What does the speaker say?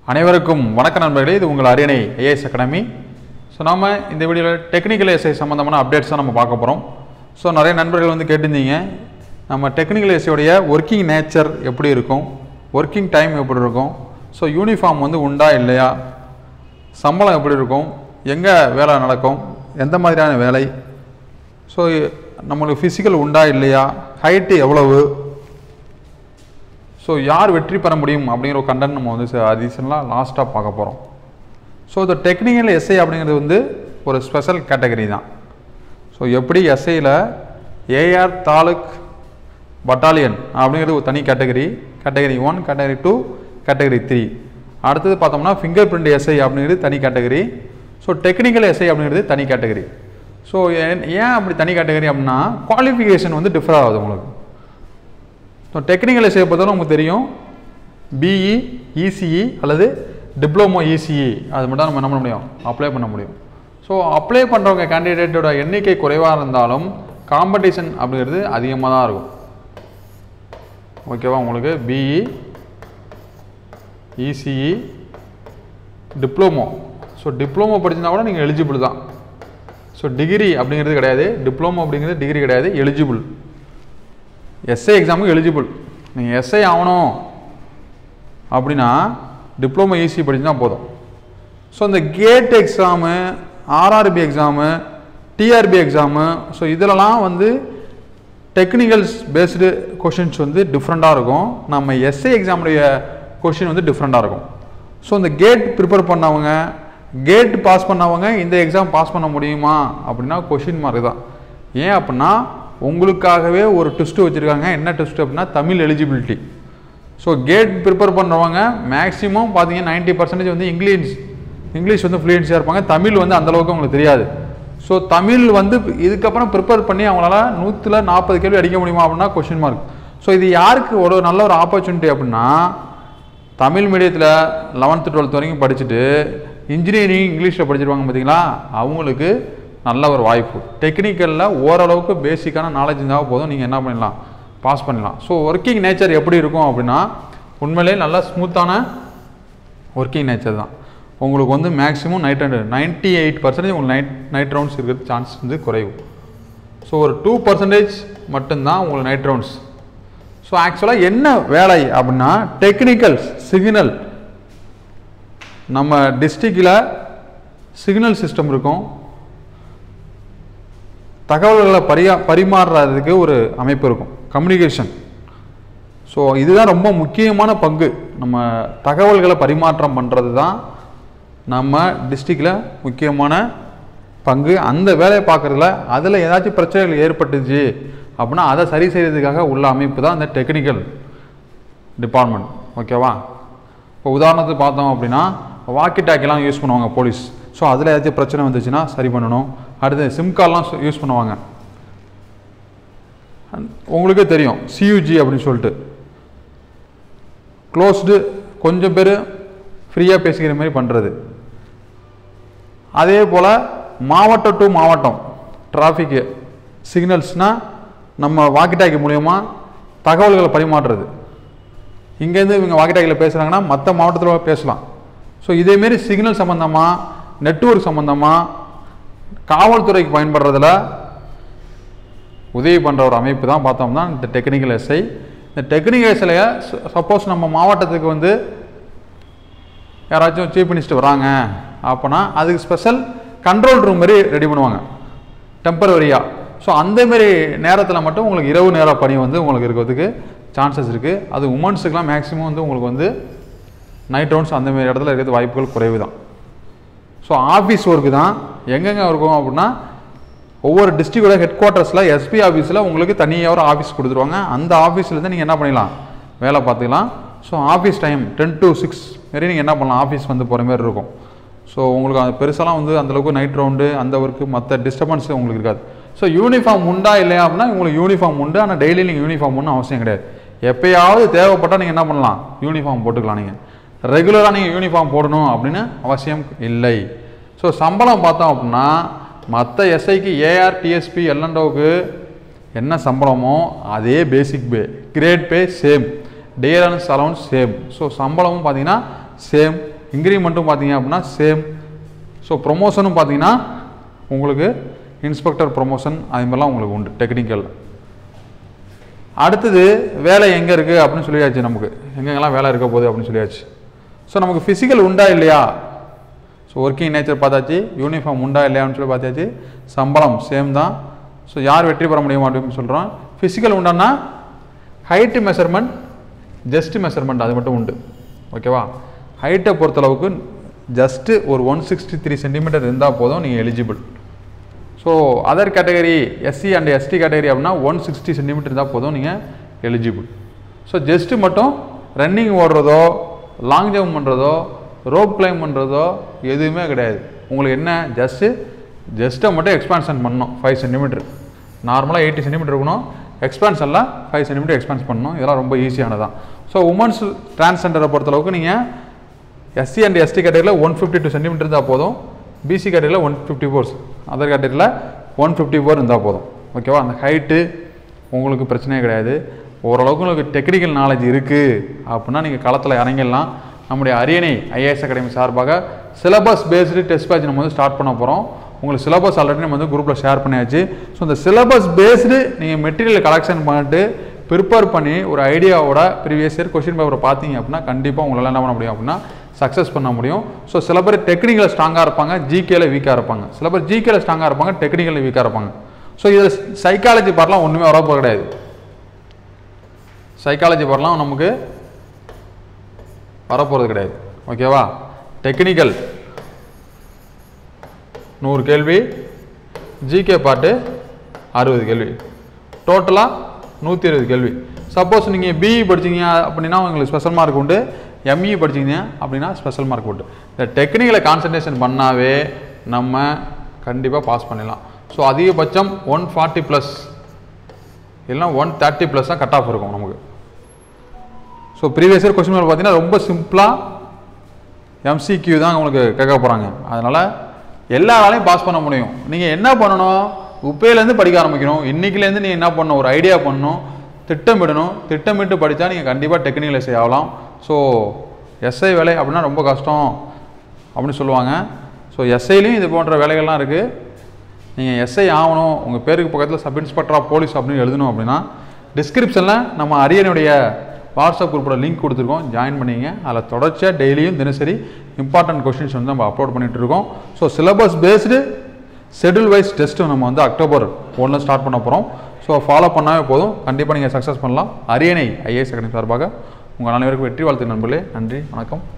அனைவருக்கும் வணக்க நண்பர்களே. இது உங்கள் அரியணை ஐஏஎஸ் அகாடமி. ஸோ நாம் இந்த வீடியோவில் டெக்னிக்கல் எஸ்ஐ சம்மந்தமான அப்டேட்ஸ் தான் நம்ம பார்க்க போகிறோம். ஸோ நிறைய நண்பர்கள் வந்து கேட்டிருந்தீங்க, நம்ம டெக்னிக்கல் எஸ்ஐயோடைய ஒர்க்கிங் நேச்சர் எப்படி இருக்கும், ஒர்க்கிங் டைம் எப்படி இருக்கும், ஸோ யூனிஃபார்ம் வந்து உண்டா இல்லையா, சம்பளம் எப்படி இருக்கும், எங்கே வேலை நடக்கும், எந்த மாதிரியான வேலை, ஸோ நம்மளுக்கு ஃபிசிக்கல் உண்டா இல்லையா, ஹைட்டு எவ்வளவு, ஸோ யார் வெற்றி பெற முடியும் அப்படிங்கிற ஒரு கண்டென்ட் நம்ம வந்து அடிஷனலாக லாஸ்ட்டாக பார்க்க போகிறோம். ஸோ இந்த டெக்னிக்கல் எஸ்ஐ அப்படிங்கிறது வந்து ஒரு ஸ்பெஷல் கேட்டகரி தான். ஸோ எப்படி எஸ்ஐயில் ஏஆர் தாலுக் பட்டாலியன் அப்படிங்கிறது ஒரு தனி கேட்டகரி, கேட்டகரி 1, கேட்டகரி 2, கேட்டகரி 3. அடுத்தது பார்த்தோம்னா ஃபிங்கர் பிரிண்ட் எஸ்ஐ அப்படிங்கிறது தனி கேட்டகரி. ஸோ டெக்னிக்கல் எஸ்ஐ அப்படிங்கிறது தனி கேட்டகரி. ஸோ ஏன் அப்படி தனி கேட்டகரி அப்படின்னா குவாலிஃபிகேஷன் வந்து டிஃபர் ஆகுது உங்களுக்கு. ஸோ டெக்னிக்கல் எஸ்ஐ பொறுத்தவரை உங்களுக்கு தெரியும், பிஇ, இசிஇ அல்லது டிப்ளமோ இசிஇ அது மட்டும் நம்ம என்ன பண்ண முடியும், அப்ளை பண்ண முடியும். ஸோ அப்ளை பண்ணுறவங்க கேண்டிடேட்டோட எண்ணிக்கை குறைவாக இருந்தாலும் காம்படிஷன் அப்படிங்கிறது அதிகமாக தான் இருக்கும். ஓகேவா, உங்களுக்கு BE, ECE, diploma, so diploma படிச்சுனா கூட நீங்கள் எலிஜிபிள் தான். ஸோ டிகிரி அப்படிங்கிறது கிடையாது, டிப்ளமோ அப்படிங்கிறது டிகிரி கிடையாது, எலிஜிபிள். எஸ்ஐ எக்ஸாமுக்கு எலிஜிபிள். நீங்கள் எஸ்ஐ ஆகணும் அப்படின்னா டிப்ளமோ ஈஸி படிச்சுனா போதும். ஸோ இந்த GATE exam, RRB exam, TRB exam, so இதிலலாம் வந்து டெக்னிக்கல்ஸ் பேஸ்டு கொஷின்ஸ் வந்து டிஃப்ரெண்ட்டாக இருக்கும். நம்ம எஸ்ஐ எக்ஸாமுடைய கொஷின் வந்து டிஃப்ரெண்ட்டாக இருக்கும். ஸோ இந்த கேட் ப்ரிப்பேர் பண்ணவங்க, கேட் பாஸ் பண்ணவங்க இந்த எக்ஸாம் பாஸ் பண்ண முடியுமா அப்படின்னா கொஷின் மார்க் தான். ஏன் அப்படின்னா உங்களுக்காகவே ஒரு டெஸ்ட்டு வச்சுருக்காங்க. என்ன டெஸ்ட் அப்படின்னா Tamil eligibility. So GATE prepare பண்ணுறவங்க மேக்ஸிமம் பார்த்தீங்கன்னா 90% வந்து இங்கிலீஷ் வந்து ஃப்ளூயன்ஸியாக இருப்பாங்க. தமிழ் வந்து அந்தளவுக்கு உங்களுக்கு தெரியாது. ஸோ தமிழ் வந்து இதுக்கப்புறம் ப்ரிப்பேர் பண்ணி அவங்களால 140 கேள்வி அடிக்க முடியுமா அப்படின்னா கொஷின் மார்க். ஸோ இது யாருக்கு ஒரு நல்ல ஒரு ஆப்பர்ச்சுனிட்டி அப்படின்னா தமிழ் மீடியத்தில் 11th 12th வரைக்கும் படிச்சுட்டு இன்ஜினியரிங் இங்கிலீஷில் படிச்சிருவாங்க பார்த்தீங்களா, அவங்களுக்கு நல்ல ஒரு வாய்ப்பு. டெக்னிக்கலில் ஓரளவுக்கு பேசிக்கான நாலேஜ் இருந்தால் போதும், நீங்கள் என்ன பண்ணிடலாம், பாஸ் பண்ணிடலாம். ஸோ ஒர்க்கிங் நேச்சர் எப்படி இருக்கும் அப்படின்னா உண்மையிலே நல்லா ஸ்மூத்தான ஒர்க்கிங் நேச்சர் தான். உங்களுக்கு வந்து மேக்ஸிமம் 98% உங்களுக்கு நைட் ரவுண்ட்ஸ் இருக்கிறது சான்ஸ் வந்து குறைவு. ஸோ ஒரு 2% மட்டும்தான் உங்களுக்கு நைட் ரவுண்ட்ஸ். ஸோ ஆக்சுவலாக என்ன வேலை அப்படின்னா டெக்னிக்கல் சிக்னல், நம்ம டிஸ்ட்ரிக்டில் சிக்னல் சிஸ்டம் இருக்கும், தகவல்களை பரிமாறுறதுக்கு ஒரு அமைப்பு இருக்கும், கம்யூனிகேஷன். ஸோ இதுதான் ரொம்ப முக்கியமான பங்கு. நம்ம தகவல்களை பரிமாற்றம் பண்ணுறது தான் நம்ம டிஸ்ட்ரிக்டில் முக்கியமான பங்கு. அந்த வேலையை பார்க்குறதுல அதில் ஏதாச்சும் பிரச்சனைகள் ஏற்பட்டுச்சு அப்படின்னா அதை சரி செய்கிறதுக்காக உள்ள அமைப்பு தான் இந்த டெக்னிக்கல் டிபார்ட்மெண்ட். ஓகேவா, இப்போ உதாரணத்துக்கு பார்த்தோம் அப்படின்னா வாக்கி டாக்கிலாம் யூஸ் பண்ணுவாங்க போலீஸ். ஸோ அதில் ஏதாச்சும் பிரச்சனை வந்துச்சுன்னா சரி பண்ணணும். அடுத்து சிம் கார்டெலாம் யூஸ் பண்ணுவாங்க. உங்களுக்கே தெரியும் சியூஜி அப்படின்னு சொல்லிட்டு க்ளோஸ்டு, கொஞ்சம் பேர் ஃப்ரீயாக பேசிக்கிற மாதிரி பண்ணுறது. அதே போல் மாவட்டம் டு மாவட்டம் டிராஃபிக்கு சிக்னல்ஸ்னால் நம்ம வாக்கிடாக்கி மூலயமா தகவல்களை பரிமாற்றுறது. இங்கேருந்து இவங்க வாக்கிடாக்கியில் பேசுகிறாங்கன்னா மற்ற மாவட்டத்தில் பேசலாம். ஸோ இதேமாரி சிக்னல் சம்மந்தமாக, நெட்வொர்க் சம்மந்தமாக காவல்துறைக்கு பயன்படுறதில் உதவி பண்ணுற ஒரு அமைப்பு தான் பார்த்தோம்னா இந்த டெக்னிக்கல் எஸ்ஐ. இந்த டெக்னிக்கல் எஸ்ஐ சப்போஸ் நம்ம மாவட்டத்துக்கு வந்து யாராச்சும் சீஃப் மினிஸ்டர் வராங்க அப்போனா அதுக்கு ஸ்பெஷல் கண்ட்ரோல் ரூம் மாதிரி ரெடி பண்ணுவாங்க டெம்பரவரியாக. ஸோ அந்தமாரி நேரத்தில் மட்டும் உங்களுக்கு இரவு நேர பணி வந்து உங்களுக்கு இருக்கிறதுக்கு சான்சஸ் இருக்குது. அது உமன்ஸுக்கெலாம் மேக்ஸிமம் வந்து உங்களுக்கு வந்து நைட் ரவுண்ட்ஸ் அந்தமாரி இடத்துல இருக்கிறது வாய்ப்புகள் குறைவு தான். ஸோ ஆஃபீஸ் ஒர்க்கு தான் எங்கெங்கே இருக்கும் அப்படின்னா ஒவ்வொரு டிஸ்ட்ரிக்டோட ஹெட் குவார்ட்டர்ஸில் எஸ்பி ஆஃபீஸில் உங்களுக்கு தனியாக ஒரு ஆஃபீஸ் கொடுத்துருவாங்க. அந்த ஆஃபீஸ்லேருந்து நீங்கள் என்ன பண்ணிடலாம், வேலை பார்த்துக்கலாம். ஸோ ஆஃபீஸ் டைம் 10 to 6 மாரி நீங்கள் என்ன பண்ணலாம், ஆஃபீஸ் வந்து போகிற மாதிரி இருக்கும். ஸோ உங்களுக்கு அது பெருசாலாம் வந்து அந்தளவுக்கு நைட் ரவுண்டு அந்த ஒர்க்கு மற்ற டிஸ்டர்பன்ஸ் உங்களுக்கு இருக்காது. ஸோ யூனிஃபார்ம் உண்டா இல்லையா அப்படின்னா உங்களுக்கு யூனிஃபார்ம் உண்டு. ஆனால் டெய்லி நீங்கள் யூனிஃபார்ம் ஒன்றும் அவசியம் கிடையாது. எப்போயாவது தேவைப்பட்டால் நீங்கள் என்ன பண்ணலாம், யூனிஃபார்ம் போட்டுக்கலாம். நீங்கள் ரெகுலராக நீங்கள் யூனிஃபார்ம் போடணும் அப்படின்னு அவசியம் இல்லை. ஸோ சம்பளம் பார்த்தோம் அப்படின்னா மற்ற எஸ்ஐக்கு ஏஆர், டிஎஸ்பி, எல்என்டோவுக்கு என்ன சம்பளமோ அதே basic pay, grade pay same, day allowance same. So சம்பளமும் பார்த்தீங்கன்னா சேம் இன்க்ரிமெண்ட்டும் பார்த்தீங்க அப்படின்னா சேம். ஸோ ப்ரொமோஷனும் பார்த்தீங்கன்னா உங்களுக்கு இன்ஸ்பெக்டர் ப்ரொமோஷன் அது மாதிரிலாம் உங்களுக்கு உண்டு டெக்னிக்கல். அடுத்தது வேலை எங்கே இருக்குது அப்படின்னு சொல்லியாச்சு, நமக்கு எங்கெங்கெல்லாம் வேலை இருக்க போகுது அப்படின்னு சொல்லியாச்சு. ஸோ நமக்கு ஃபிசிக்கல் உண்டா இல்லையா, ஸோ ஒர்க்கிங் நேச்சர் பார்த்தாச்சு, யூனிஃபார்ம் உண்டா இல்லையான்னு சொல்லி பார்த்தாச்சு, சம்பளம் சேம் தான். ஸோ யார் வெற்றி பெற முடியும் அப்படின்னு சொல்கிறோம். ஃபிசிக்கல் உண்டானா ஹைட்டு மெஷர்மெண்ட் ஜஸ்ட் மெஷர்மெண்ட் அது மட்டும் உண்டு. ஓகேவா, ஹைட்டை பொறுத்தளவுக்கு ஜஸ்ட்டு ஒரு 163 சென்டிமீட்டர் இருந்தால் போதும் நீங்கள் eligible. So other category SC and ST category அப்படின்னா 160 சென்டிமீட்டர் இருந்தால் போதும் நீங்கள் எலிஜிபிள். ஸோ ஜஸ்ட்டு மட்டும் ரன்னிங் ஓடுறதோ லாங் ஜம்ப் பண்ணுறதோ ரோப் கிளைம் பண்ணுறதோ எதுவுமே கிடையாது. உங்களுக்கு என்ன ஜஸ்ட்டை மட்டும் எக்ஸ்பான்ஷன் பண்ணணும் 5 சென்டிமீட்டர். நார்மலாக 80 சென்டிமீட்டர் இருக்கணும், எக்ஸ்பான்ஷனில் 5 சென்டிமீட்டர் எக்ஸ்பான்ஸ் பண்ணணும். இதெல்லாம் ரொம்ப ஈஸியானதான். ஸோ உமன்ஸ் டிரான்ஸ்ஜெண்டரை பொறுத்தளவுக்கு நீங்கள் எஸ்சி அண்ட் எஸ்டி கேட்டகரியில் 152 சென்டிமீட்டர் இருந்தால் போதும், பிசி கேட்டகரியில் 154, அதர் கேட்டகரியில் 154 இருந்தால் போதும். ஓகேவா, அந்த ஹைட்டு உங்களுக்கு பிரச்சனையே கிடையாது. ஓரளவுக்கு உங்களுக்கு டெக்னிக்கல் நாலேஜ் இருக்குது அப்படின்னா நீங்கள் களத்தில் இறங்கிடலாம். நம்முடைய அரியணை ஐஏஎஸ் அகாடமி சார்பாக சிலபஸ் பேஸ்டு டெஸ்ட் பேட்ச் நம்ம வந்து ஸ்டார்ட் பண்ண போகிறோம். உங்களுக்கு சிலபஸ் ஆல்ரெடி நம்ம வந்து குரூப்பில் ஷேர் பண்ணியாச்சு. ஸோ இந்த சிலபஸ் பேஸ்டு நீங்கள் மெட்டீரியல் கலெக்ஷன் பண்ணிட்டு ப்ரிப்பேர் பண்ணி ஒரு ஐடியாவோட ப்ரீவியஸ் இயர் கொஸ்டின் பேப்பரை பார்த்தீங்க அப்படின்னா கண்டிப்பாக உங்களால் என்ன பண்ண முடியும் அப்படின்னா சக்ஸஸ் பண்ண முடியும். ஸோ சில பேர் டெக்னிக்கலில் ஸ்ட்ராங்காக இருப்பாங்க, ஜிகேல வீக்காக இருப்பாங்க. சில பேர் ஜிகேல ஸ்ட்ராங்காக இருப்பாங்க, டெக்னிக்கலில் வீக்காக இருப்பாங்க. ஸோ இதில் சைக்காலஜி பார்ட்லாம் ஒன்றுமே வரப்போ கிடையாது. சைக்காலஜி பார்ட்லாம் நமக்கு வரப்போகிறது கிடையாது. ஓகேவா, டெக்னிக்கல் 100 கேள்வி, ஜிகே பார்ட்டு 60 கேள்வி, டோட்டலாக 120 கேள்வி. சப்போஸ் நீங்கள் பிஇ படிச்சிங்க அப்படின்னா உங்களுக்கு ஸ்பெஷல் மார்க் உண்டு, எம்இ படிச்சிங்க அப்படின்னா ஸ்பெஷல் மார்க் உண்டு. இந்த டெக்னிக்கலை கான்சன்ட்ரேஷன் பண்ணாவே நம்ம கண்டிப்பாக பாஸ் பண்ணிடலாம். ஸோ அதிகபட்சம் 140+ இல்லைனா 130+ தான் கட் ஆஃப் இருக்கும் நமக்கு. So previous year question paper பார்த்தீங்கன்னா ரொம்ப சிம்பிளாக எம்சிக்யூ தான் உங்களுக்கு கேட்க போகிறாங்க. அதனால் எல்லா வேலையும் பாஸ் பண்ண முடியும். நீங்கள் என்ன பண்ணணும், உப்பையிலேருந்து படிக்க ஆரம்பிக்கணும். இன்றைக்கிலேருந்து நீங்கள் என்ன பண்ணணும், ஒரு ஐடியா பண்ணணும், திட்டமிடணும். திட்டமிட்டு படித்தா நீங்கள் கண்டிப்பாக டெக்னிக்கல் எஸ்ஐ ஆகலாம். ஸோ எஸ்ஐ வேலை அப்படின்னா ரொம்ப கஷ்டம் அப்படின்னு சொல்லுவாங்க. ஸோ எஸ்ஐலையும் இது போன்ற வேலைகள்லாம் இருக்குது. நீங்கள் எஸ்ஐ ஆகணும், உங்கள் பேருக்கு பக்கத்தில் சப் இன்ஸ்பெக்டராக போலீஸ் அப்படின்னு எழுதணும் அப்படின்னா டிஸ்கிரிப்ஷனில் நம்ம அரியனுடைய வாட்ஸ்அப் குரூப்போட லிங்க் கொடுத்துருக்கோம், ஜாயின் பண்ணிங்க. அதில் தொடர்ச்சியாக டெய்லியும் தினசரி இம்பார்ட்டன்ட் கொஸ்டின்ஸ் வந்து நம்ம அப்லோட் பண்ணிகிட்டு இருக்கோம். So syllabus based schedule wise test நம்ம வந்து October 1 ஸ்டார்ட் பண்ண போகிறோம். ஸோ ஃபாலோ பண்ணாவே போதும், கண்டிப்பாக நீங்கள் சக்ஸஸ் பண்ணலாம். அரியணை ஐஏஎஸ் அகாடமி சார்பாக உங்கள் அனைவருக்கும் வெற்றி வாழ்த்து நண்பர்களே. நன்றி, வணக்கம்.